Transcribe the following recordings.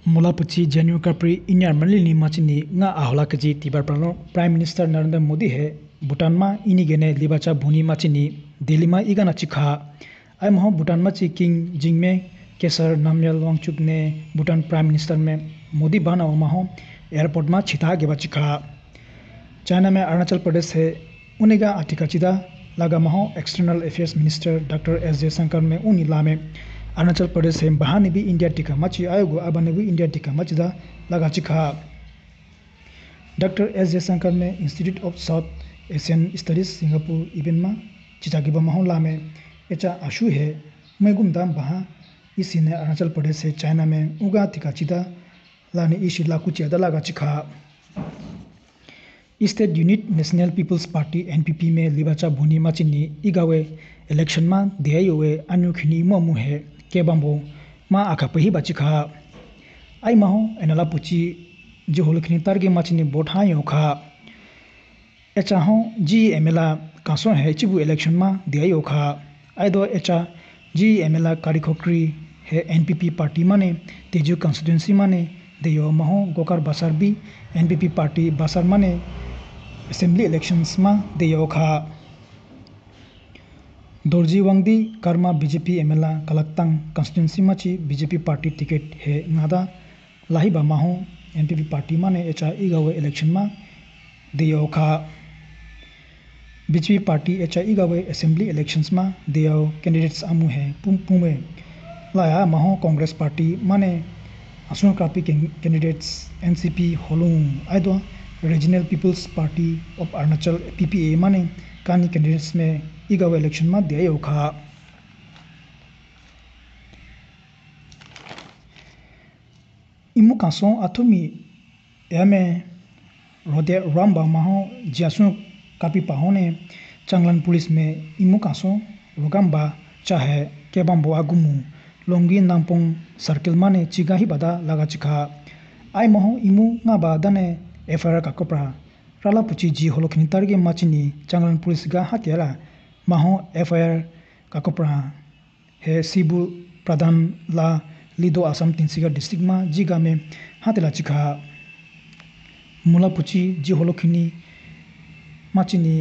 Mulapuchi Janu Kapri Inyar Malini Machini nga ahola kaji tibar Prime Minister Narendra Modi he Bhutan ma inigene libacha bhuni machini Delhi ma igana chikha ai moho Bhutan ma chi King Jingme Kesar Namgyal Wangchuk ne Bhutan Prime Minister में मोदी बना माहो airport में छिता के बचिखा China में अरुणाचल प्रदेश है उन्हें Ertiga चिदा लगा माहो external affairs minister doctor S Jaishankar में उन इला में अरुणाचल प्रदेश है बहाने भी इंडिया टिका मची आयोगो अबने भी इंडिया टिका मचिदा लगा चिखा डॉक्टर एस जयशंकर में institute of south Asian studies Singapore event में चितागी माहो ला में एचा आशु है मैं गुमदाम बहा इसी ने अरुणाचल प्रदेश से चाइना में उगा टिका चिदा लाने इसी लाकू चिदा लगा चिखा state unit national people's party NPP में लिबाचा भूनी माचिनी इगावे इलेक्शन में देयोवे अनुखिनी ममु है केबंबो मा आखापही बाचिखा आई माहो एनला पुची जो होलखनी तारगे माचिनी वोट हायो खा एचा हो जी एमएलए कासो है चिबु इलेक्शन में देयो खा आई दो एचा जी एमएलए कारिखोक्री है एनपीपी पार्टी माने तेजु कॉन्स्टिट्यूंसी माने देयो माहो गोकार बासार भी एनपीपी पार्टी बासार माने असेंबली इलेक्शंस में देयो खा Dorji Wangdi Karma BJP MLA Kalaktang constituency माची बीजेपी पार्टी टिकट है नादा लाहिबा माहो एनपीपी पार्टी माने एचा इगावे इलेक्शन में देयो खा बीजेपी पार्टी एचा इगावे असेंबली इलेक्शंस में देयो कैंडिडेट्स आमु है पुमे लाया माहो कांग्रेस पार्टी माने असुन क्रापी कैंडिडेट्स एनसीपी होलुंग आइदो regional people's party of Arunachal PPA माने कानी कैंडिडेट्स में इगावे इलेक्शन में देयो खा इमु कासों अथुमी एमे रोदे रामबा माहो जियासु कापी पाहोने चांगलान पुलिस में इमु कासों रोगाम्बा चाहे केबाम्बो आगुमु लोंगी नामपोंग सर्किल माने चिगाही बादा लगा चिखा आई मोहो इमु nga ba dane एफआईआर का कपड़ा राला पुची जी होलखनी तारगे माचिनी चांगलान पुलिस गा हतियाला माहो एफआईआर का कपड़ा है सिबु प्रधान ला लिदो असम तिनसिगा डिस्ट्रिक्ट मा जिगा में हातेला चिखा मुला पुची जी होलखनी माचिनी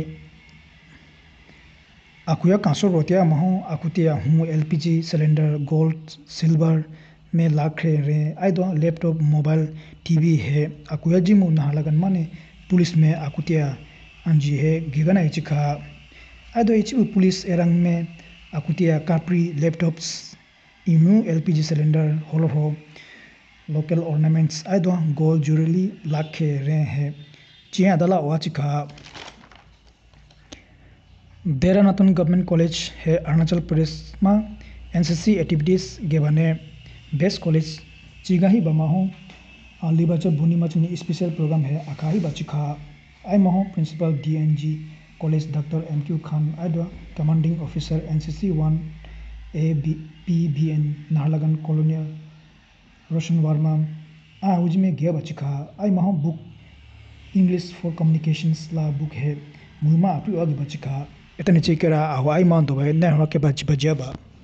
आकुया कांसो रोटिया महो आकुतिया हूँ एलपीजी सिलेंडर गोल्ड सिल्वर में लाख रे आइदो लैपटॉप मोबाइल टीवी है आकुया जिमु नहालगन माने पुलिस में आकुतिया अंजी है गिगना इचिखा आइदो इचु पुलिस एरंग में आकुतिया कापरी लैपटॉप्स इमु एलपीजी सिलेंडर होलो हो लोकल ऑर्नामेंट्स आइदो गोल्ड ज्वेलरी लाख रे है चिया दला वाचिखा देहरादून गवर्नमेंट कॉलेज है अरुणाचल प्रदेश में एनसीसी एक्टिविटीज़ गेबाने बेस्ट कॉलेज चिगाही बमाहो लिबाचा बुनी मचनी स्पेशल प्रोग्राम है आखाही बाचिखा आई महो principal DNG college doctor MQ Khan आइदो commanding officer NCC 1 ABPBN Naharlagun colonel Roshan Verma उज में गया बाचिखा आई महो बुक इंग्लिश फॉर कम्युनिकेशंस ला बुक है मुलमा अपनी आगे बाचिखा इतने चिकरा आवाई मान दो भाई नहीं हो के बच बजिया बा